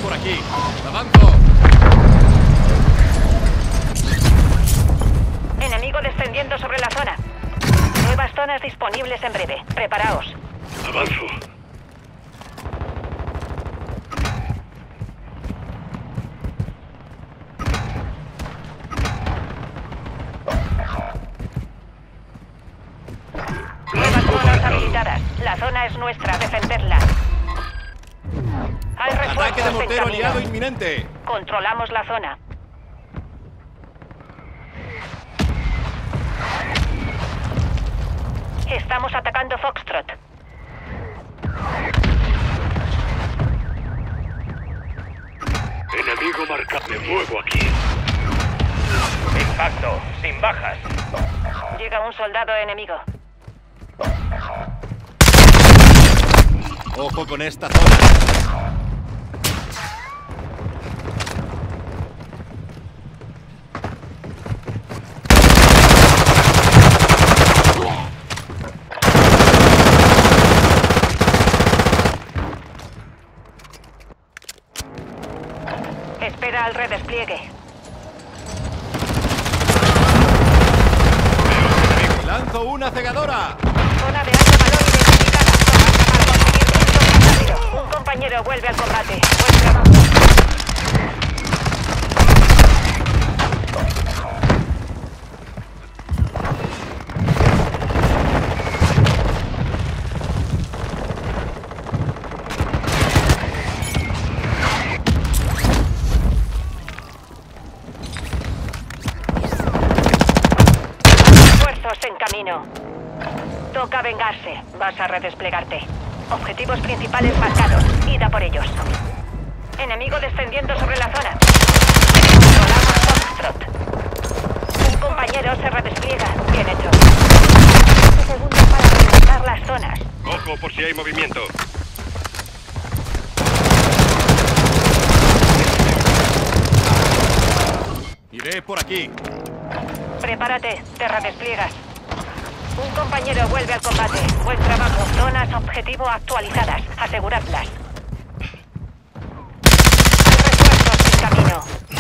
por aquí. ¡Avanzo! Enemigo descendiendo sobre la zona. Nuevas zonas disponibles en breve. Preparaos. Avanzo. Nuevas zonas habilitadas. La zona es nuestra. Defenderla. Hay ¡Ataque de refuerzos en mortero aliado camino. inminente! Controlamos la zona. Estamos atacando Foxtrot. Enemigo marca. Me muevo aquí. Impacto, sin bajas. Llega un soldado enemigo. ¡Ojo con esta zona! Espera al redespliegue. ¡Lanzo una cegadora! Zona de alto valor identificada. Para conseguir un rápido. Un compañero vuelve al combate. Buen trabajo. Refuerzos en camino. Toca vengarse. Vas a redesplegarte. Objetivos principales marcados. Id a por ellos. Enemigo descendiendo sobre la zona. Controlamos Foxtrot. Un compañero se redespliega. Bien hecho. 15 segundos para reventar las zonas. Ojo por si hay movimiento. Iré por aquí. Prepárate. Te redespliegas. Un compañero vuelve al combate. Buen trabajo. Zonas objetivo actualizadas. Aseguradlas. Hay refuerzos en camino.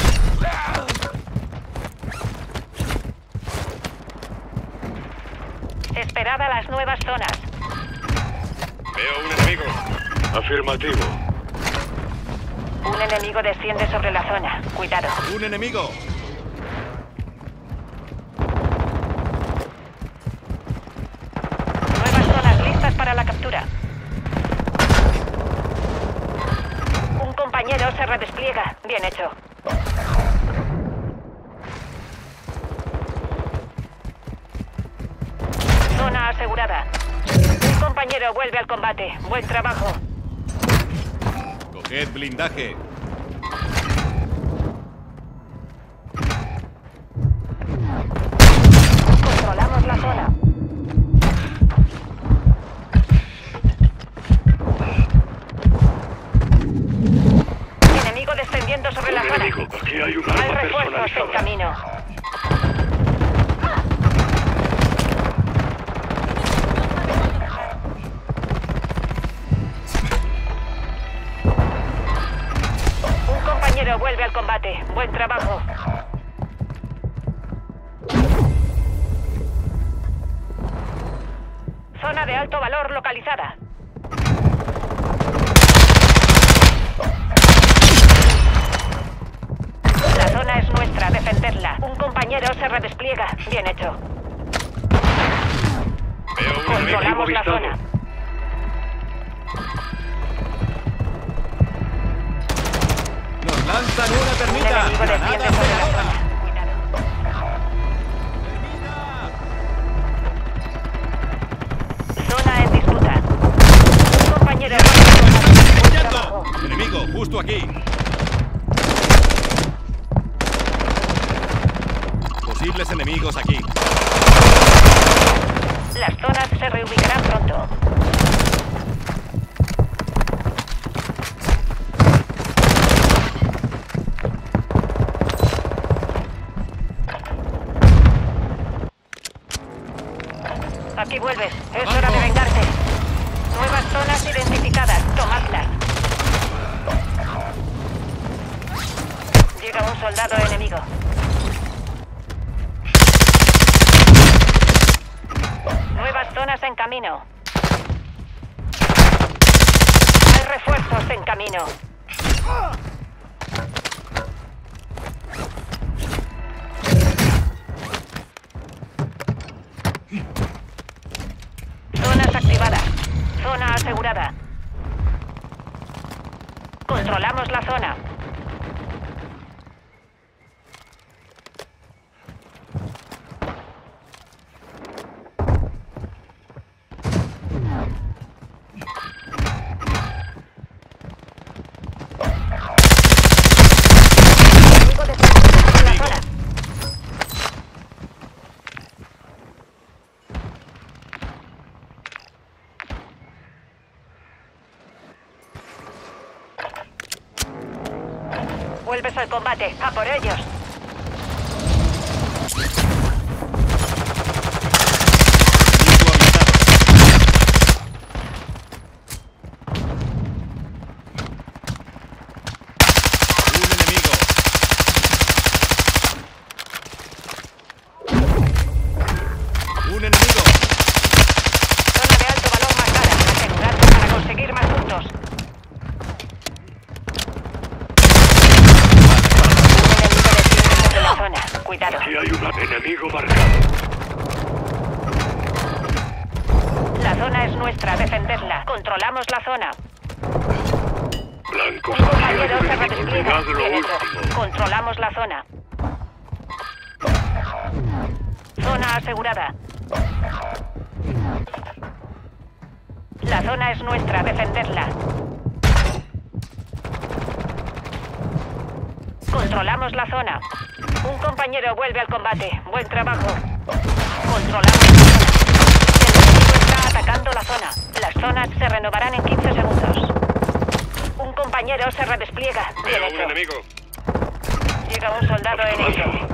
Esperad a las nuevas zonas. Veo un enemigo. Afirmativo. Un enemigo desciende sobre la zona. Cuidado. ¡Un enemigo! Nuevas zonas listas para la captura. Un compañero se redespliega. Bien hecho. Zona asegurada. Un compañero vuelve al combate. Buen trabajo. Coged blindaje. Controlamos la zona. Enemigo descendiendo sobre la Un zona. enemigo. Aquí hay un Hay arma refuerzos en personalizada. camino. Un compañero vuelve al combate. Buen trabajo. Zona de alto valor localizada. La zona es nuestra, defenderla. Un compañero se redespliega. Bien hecho. Veo un enemigo Controlamos la avistado. zona. ¡Nos lanzan una Un termita! enemigo desciende ¡Granada sobre la cegadora! zona. Cuidado. Zona en disputa. Un compañero Buen trabajo. ¡Huyendo! ¡Enemigo, justo aquí! Posibles enemigos aquí. Las zonas se reubicarán pronto. Aquí vuelves. Es hora de vengarte. Nuevas zonas identificadas. Tomadlas. un soldado enemigo. Nuevas zonas en camino. Hay refuerzos en camino. Zonas activadas. Zona asegurada. Controlamos la zona. Enemigo defendiendo la zona. Vuelves al combate. ¡A por ellos! Un enemigo. Zona de alto valor marcada. Asegurarse para conseguir más puntos. Un enemigo desciende sobre la zona. Cuidado. Aquí hay un enemigo marcado. La zona es nuestra. Defenderla. Controlamos la zona. Blancos, Un aquí hay compañero un se enemigo. redespliega. Olvidad lo Bien hecho. último. Controlamos la zona. Zona asegurada. La zona es nuestra. Defenderla. Controlamos la zona. Un compañero vuelve al combate. Buen trabajo. Controlamos la zona. El enemigo está atacando la zona. Las zonas se renovarán en 15 segundos. Un compañero se redespliega. Bien Veo un hecho. enemigo. Llega un soldado enemigo.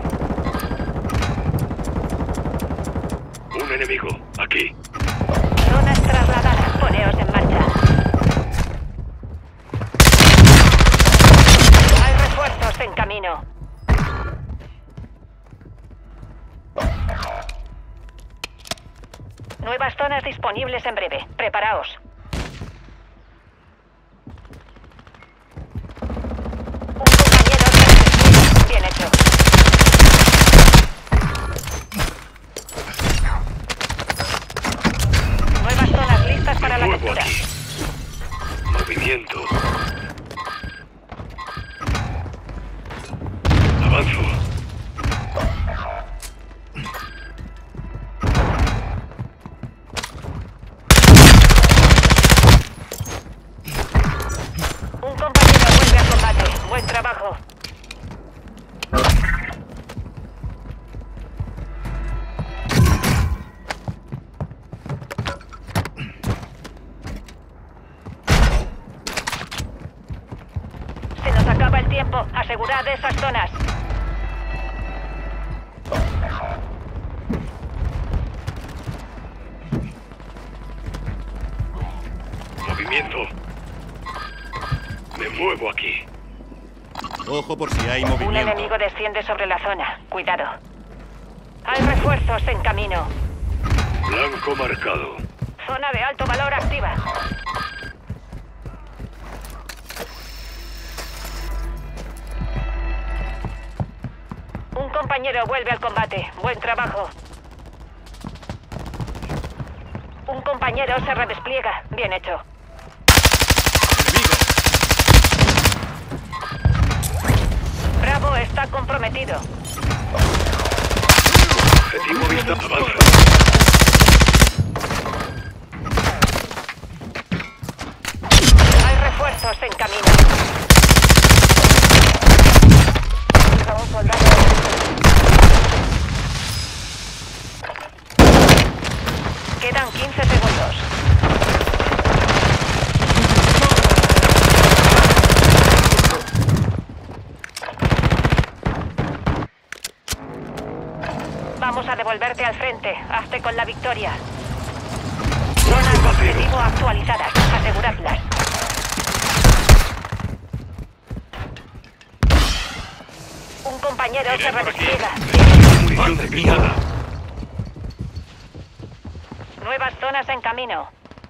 Un enemigo. Aquí. Zonas trasladadas. Poneos en marcha. Hay refuerzos en camino. Nuevas zonas disponibles en breve. Preparaos. Un compañero se redespliega. Bien hecho. Nuevas zonas listas para la Fuego captura. aquí. Movimiento. Avanzo. Un compañero vuelve al combate. Buen trabajo. Se nos acaba el tiempo. Asegurad esas zonas. Movimiento. Me muevo aquí. Ojo por si hay Un movimiento. enemigo desciende sobre la zona. Cuidado. Hay refuerzos en camino. Blanco marcado. Zona de alto valor activa. Un compañero vuelve al combate. Buen trabajo. Un compañero se redespliega. Bien hecho. Enemigo. Bravo está comprometido. Objetivo vista. Avanza. Hay refuerzos en camino. Llega un soldado. Quedan 15 segundos. Vamos a devolverte al frente. Hazte con la victoria. Zonas de objetivo actualizadas. Aseguradlas. compañero se redespliega. Munición de pistola. Nuevas zonas en camino.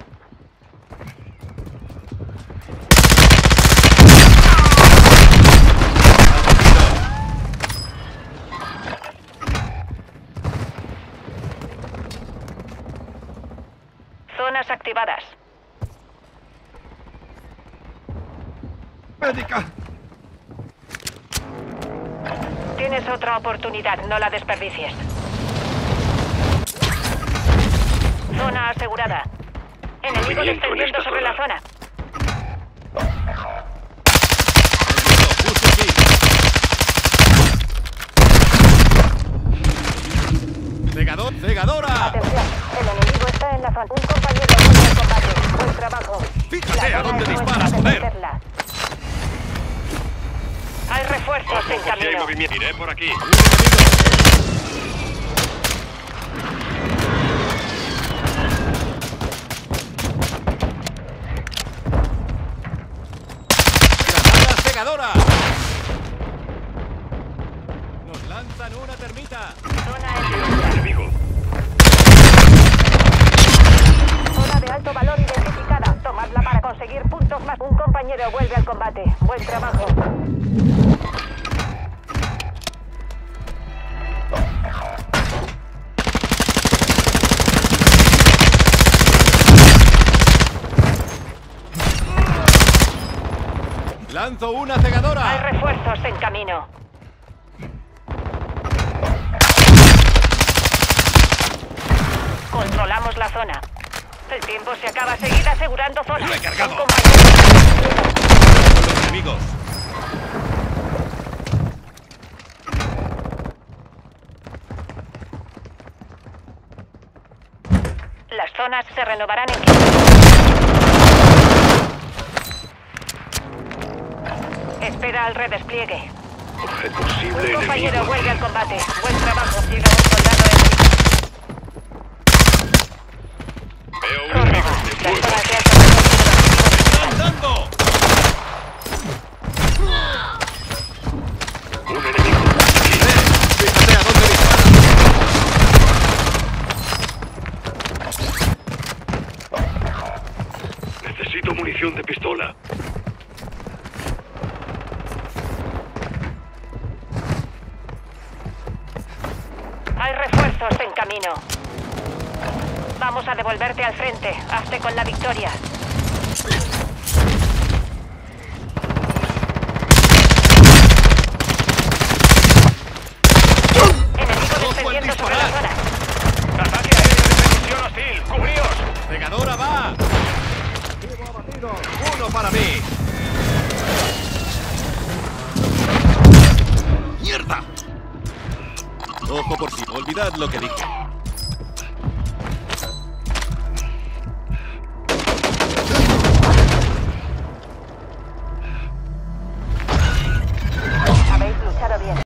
Zonas activadas. ¡Médica! Tienes otra oportunidad, no la desperdicies. Zona asegurada. Enemigo Movimiento en descendiendo esta sobre la zona. zona. Justo aquí. ¡Cegadora! Atención, el enemigo está en la zona. Un compañero vuelve al combate. Buen trabajo. Fíjate La a zona dónde es nuestra, disparas, joder. defenderla. Hay refuerzos en Si hay camino. movimiento. Iré por aquí. ¡Granada cegadora! ¡Nos lanzan una termita! Zona Un en enemigo. Zona de alto valor identificada. Tomadla para conseguir puntos más. Un compañero vuelve al combate. Buen trabajo. ¡Lanzo una Hay cegadora! refuerzos en camino. Controlamos la zona. El tiempo se acaba. Seguid asegurando zona. Lo he cargado. Un compañero. ¡Los enemigos! Las zonas se renovarán en 15. Espera al redespliegue. Posible Un compañero enemigo. vuelve al combate. Buen trabajo. Llega un soldado enemigo. Veo un Prórroga. enemigo. De Las fuego. zonas de alto valor ¡Están dando! Un enemigo. ¡Fíjate a dónde disparas! Necesito munición de pistola. Hay refuerzos en camino. Vamos a devolverte al frente. Hazte con la victoria. Enemigo ¡Ojo al descendiendo sobre la disparar! zona. Ataque aéreo de precisión hostil. ¡Cubríos! ¡Cegadora va! ¡Uno para mí! ¡Mierda! Ojo por si. Olvidad lo que dije.